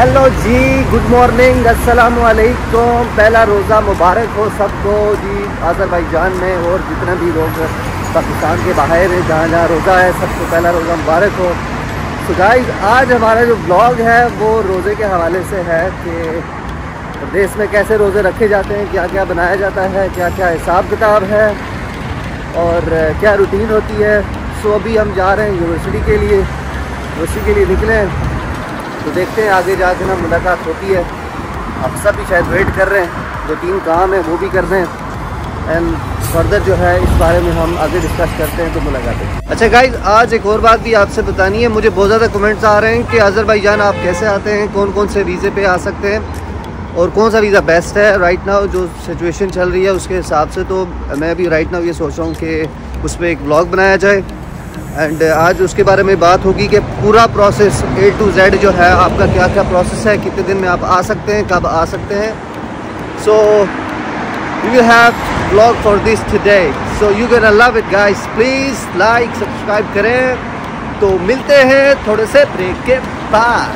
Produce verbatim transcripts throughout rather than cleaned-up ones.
Hello जी, good morning, अस्सलाम वालेकुम। पहला रोज़ा मुबारक हो सबको जी, अज़रबैजान में और जितना भी लोग पाकिस्तान के बाहर है, जहाँ जहाँ रोज़ा है, सबको पहला रोज़ा मुबारक हो। तो गाइस, आज हमारा जो ब्लॉग है वो रोज़े के हवाले से है कि देश में कैसे रोज़े रखे जाते हैं, क्या क्या बनाया जाता है, क्या क्या हिसाब किताब है और क्या रूटीन होती है। सो अभी हम जा रहे हैं यूनिवर्सिटी के लिए, यूनिवर्सिटी के लिए निकले, तो देखते हैं आगे जाके ना मुलाकात होती है। आप सब भी शायद वेट कर रहे हैं, जो तीन काम है वो भी कर रहे हैं एंड फर्दर जो है इस बारे में हम आगे डिस्कस करते हैं तो मुलाकात है। अच्छा गाइज, आज एक और बात भी आपसे बतानी है। मुझे बहुत ज़्यादा कमेंट्स आ रहे हैं कि अज़रबैजान आप कैसे आते हैं, कौन कौन से वीज़े पे आ सकते हैं और कौन सा वीज़ा बेस्ट है राइट नाउ जो सिचुएशन चल रही है उसके हिसाब से। तो मैं अभी राइट नाउ ये सोच रहा हूँ कि उस पर एक व्लॉग बनाया जाए एंड आज उसके बारे में बात होगी कि पूरा प्रोसेस ए टू जेड जो है आपका क्या क्या प्रोसेस है, कितने दिन में आप आ सकते हैं, कब आ सकते हैं। So you will have vlog for this today, so you can love it guys. Please like subscribe करें। तो मिलते हैं थोड़े से ब्रेक के बाद।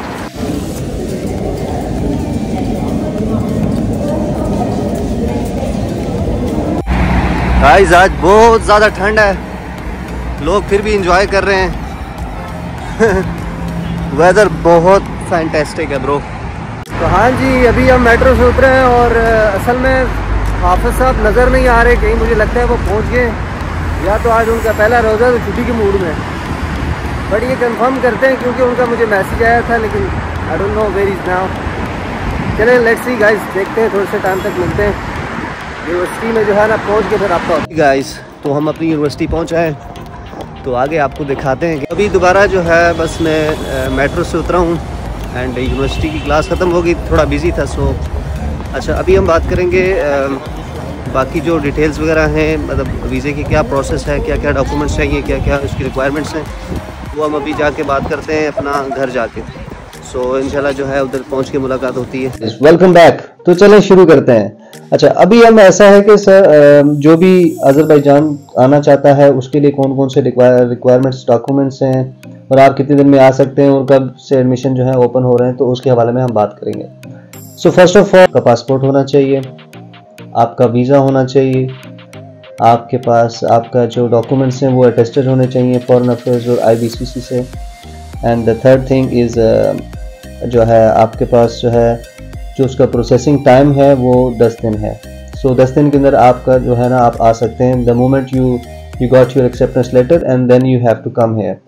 गाइस, आज बहुत ज़्यादा ठंड है, लोग फिर भी इंजॉय कर रहे हैं। वेदर बहुत फैंटेस्टिक है ब्रो। तो हाँ जी, अभी हम मेट्रो से उतरे हैं और असल में हाफिज साहब नज़र नहीं आ रहे कहीं। मुझे लगता है वो पहुंच गए, या तो आज उनका पहला रोज़ा तो छुट्टी के मूड में। बट ये कंफर्म करते हैं क्योंकि उनका मुझे मैसेज आया था, लेकिन I don't know where is now. चलें लेट्स सी गाइस, देखते हैं, थोड़े से टाइम तक मिलते हैं यूनिवर्सिटी में जो है ना, पहुँच के फिर आपका गाइस। तो हम अपनी यूनिवर्सिटी पहुँच आए, तो आगे आपको दिखाते हैं कि अभी दोबारा जो है बस मैं मेट्रो से उतरा हूँ एंड यूनिवर्सिटी की क्लास ख़त्म हो गई, थोड़ा बिजी था। सो अच्छा, अभी हम बात करेंगे आ, बाकी जो डिटेल्स वगैरह हैं, मतलब वीज़े की क्या प्रोसेस है, क्या क्या डॉक्यूमेंट्स चाहिए, क्या क्या उसकी रिक्वायरमेंट्स हैं, वो हम अभी जाके बात करते हैं अपना घर जाके। सो so, इंशाल्लाह जो है उधर पहुंच के मुलाकात होती है। Welcome back. तो चलें शुरू करते हैं। अच्छा, अभी हम ऐसा है कि सर जो भी अज़रबैजान आना चाहता है उसके लिए कौन कौन से रिक्वायरमेंट्स डॉक्यूमेंट्स हैं और आप कितने दिन में आ सकते हैं और कब से एडमिशन जो है ओपन हो रहे हैं, तो उसके हवाले में हम बात करेंगे। सो फर्स्ट ऑफ ऑल, आपका पासपोर्ट होना चाहिए, आपका वीज़ा होना चाहिए, आपके पास आपका जो डॉक्यूमेंट्स हैं वो अटेस्टेड होने चाहिए फॉरेन अफेयर्स और आई बी सी सी से। And the third thing is जो है आपके पास जो है जो उसका प्रोसेसिंग टाइम है वो दस दिन है। सो so, दस दिन के अंदर आपका जो है ना आप आ सकते हैं। The moment you you got your acceptance letter and then you have to come here.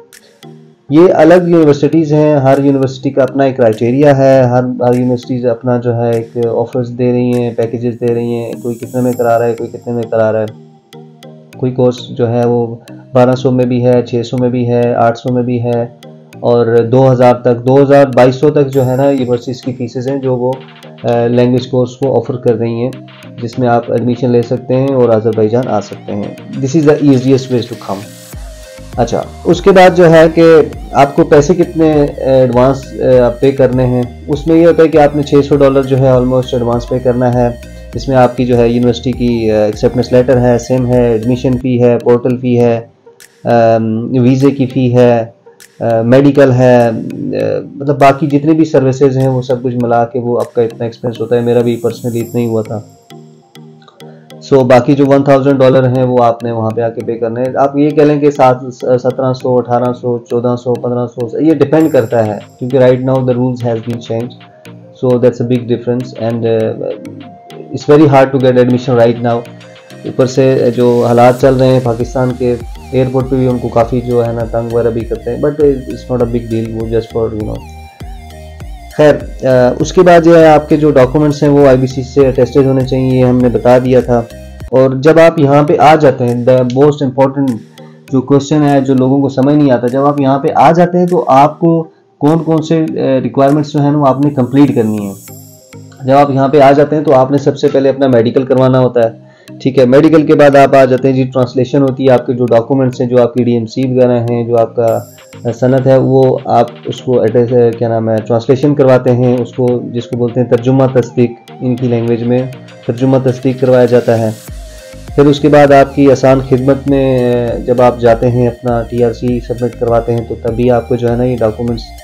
ये अलग यूनिवर्सिटीज़ हैं, हर यूनिवर्सिटी का अपना एक क्राइटेरिया है, हर हर यूनिवर्सिटीज़ अपना जो है एक ऑफर्स दे रही हैं, पैकेजेस दे रही हैं। कोई कितने में करा रहा है, कोई कितने में करा रहा है। कोई कोर्स जो है वो बारह सौ में भी है, छः सौ में भी है, आठ सौ में भी है और दो हज़ार तक, दो हज़ार बाईस सौ तक जो है ना यूनिवर्सिटीज़ की फीसेस हैं जो वो लैंग्वेज कोर्स को ऑफ़र कर रही हैं, जिसमें आप एडमिशन ले सकते हैं और अज़रबैजान आ सकते हैं। This is the easiest way to come. अच्छा, उसके बाद जो है कि आपको पैसे कितने एडवांस पे करने हैं, उसमें ये होता है कि आपने छः सौ डॉलर जो है ऑलमोस्ट एडवांस पे करना है। इसमें आपकी जो है यूनिवर्सिटी की एक्सेप्टेंस लेटर है, सिम है, एडमिशन फ़ी है, पोर्टल फ़ी है, वीज़े की फ़ी है, मेडिकल uh, है, uh, मतलब बाकी जितनी भी सर्विसेज हैं वो सब कुछ मिला के वो आपका इतना एक्सपेंस होता है। मेरा भी पर्सनली इतना ही हुआ था। सो so, बाकी जो वन थाउजेंड डॉलर हैं वो आपने वहाँ पे आके पे करने हैं। आप ये कह लें कि सात सत्रह सौ अठारह सौ चौदह सौ पंद्रह सौ, ये डिपेंड करता है क्योंकि right now the rules has been change. So that's a big difference and it's very hard to get admission right now. ऊपर से जो हालात चल रहे हैं पाकिस्तान के, एयरपोर्ट पे भी उनको काफ़ी जो है ना तंग वगैरह भी करते हैं, but it's not a big deal, वो जस्ट फॉर यू नो। खैर, उसके बाद जो है आपके जो डॉक्यूमेंट्स हैं वो आई बी सी से अटेस्टेड होने चाहिए, हमने बता दिया था। और जब आप यहाँ पे आ जाते हैं, द मोस्ट इम्पॉर्टेंट जो क्वेश्चन है जो लोगों को समझ नहीं आता, जब आप यहाँ पे आ जाते हैं तो आपको कौन कौन से रिक्वायरमेंट्स जो है ना वो आपने कंप्लीट करनी है। जब आप यहाँ पे आ जाते हैं तो आपने सबसे पहले अपना मेडिकल करवाना होता है, ठीक है। मेडिकल के बाद आप आ जाते हैं जी, ट्रांसलेशन होती है, आपके जो डॉक्यूमेंट्स हैं, जो आपकी डी एम सी वगैरह हैं, जो आपका सनद है, वो आप उसको एड्रेस क्या नाम है ट्रांसलेशन करवाते हैं, उसको जिसको बोलते हैं तर्जुमा तस्दीक, इनकी लैंग्वेज में तर्जुमा तस्दीक करवाया जाता है। फिर उसके बाद आपकी आसान खिदमत में जब आप जाते हैं अपना टी आर सी सबमिट करवाते हैं, तो तभी आपको जो है ना ये डॉक्यूमेंट्स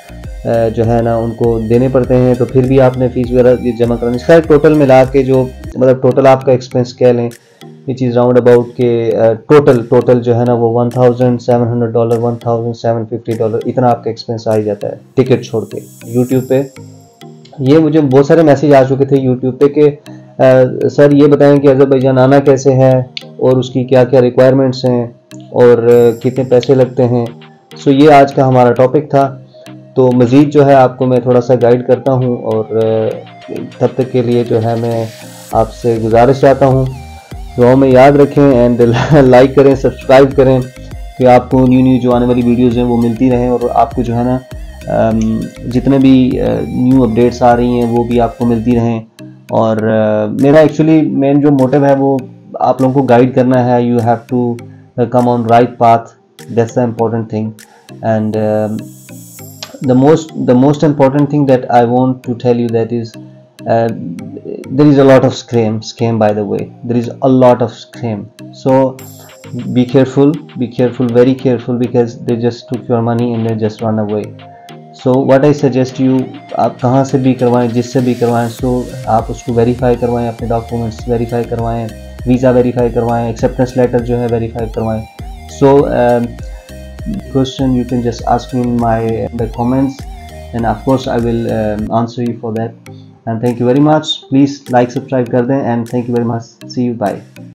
जो है ना उनको देने पड़ते हैं, तो फिर भी आपने फ़ीस वगैरह जमा करानी। खैर टोटल मिला के जो मतलब टोटल आपका एक्सपेंस कह लें विच इज़ राउंड अबाउट के टोटल टोटल जो है ना वो one thousand seven hundred dollar one thousand seven fifty dollar इतना आपका एक्सपेंस आ ही जाता है टिकट छोड़ के यूट्यूब पे। ये मुझे बहुत सारे मैसेज आ चुके थे यूट्यूब पे कि सर ये बताएं कि अज़रबैजान आना कैसे है और उसकी क्या क्या रिक्वायरमेंट्स हैं और uh, कितने पैसे लगते हैं। सो ये आज का हमारा टॉपिक था। तो मज़ीद जो है आपको मैं थोड़ा सा गाइड करता हूँ और uh, तब तक के लिए जो है मैं आपसे गुजारिश चाहता हूँ दुआओं में याद रखें एंड लाइक करें, सब्सक्राइब करें कि आपको न्यू न्यू जो आने वाली वीडियोज़ हैं वो मिलती रहें और आपको जो है ना जितने भी न्यू अपडेट्स आ रही हैं वो भी आपको मिलती रहें। और uh, मेरा एक्चुअली मेन जो मोटिव है वो आप लोगों को गाइड करना है। You have to come on right path, that's the important thing. And the most the most important thing that I want to tell you that is there is a lot of scam scam by the way, there is a lot of scam, so be careful, be careful, very careful, because they just took your money and they just run away. So what I suggest you, आप कहाँ से भी करवाएं, जिससे भी करवाएं, so आप उसको वेरीफाई करवाएं, अपने डॉक्यूमेंट्स वेरीफाई करवाएं, वीज़ा वेरीफाई करवाएं, एक्सेप्टेंस लेटर जो है वेरीफाई करवाएं। So um, question you can just ask me in my the comments and of course I will um, answer you for that. And thank you very much. Please like, subscribe कर दें and thank you very much. See you. Bye.